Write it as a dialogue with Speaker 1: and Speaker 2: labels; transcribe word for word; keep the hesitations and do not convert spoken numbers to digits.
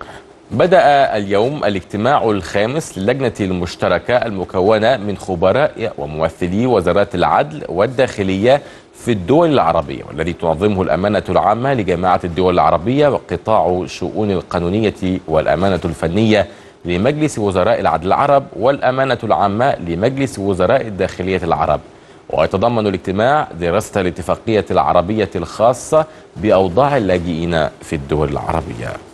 Speaker 1: بدأ اليوم الاجتماع الخامس للجنة المشتركة المكونة من خبراء وممثلي وزارات العدل والداخلية في الدول العربية، والذي تنظمه الأمانة العامة لجماعة الدول العربية وقطاع الشؤون القانونية والأمانة الفنية لمجلس وزراء العدل العرب والأمانة العامة لمجلس وزراء الداخلية العرب. ويتضمن الاجتماع دراسة الاتفاقية العربية الخاصة بأوضاع اللاجئين في الدول العربية.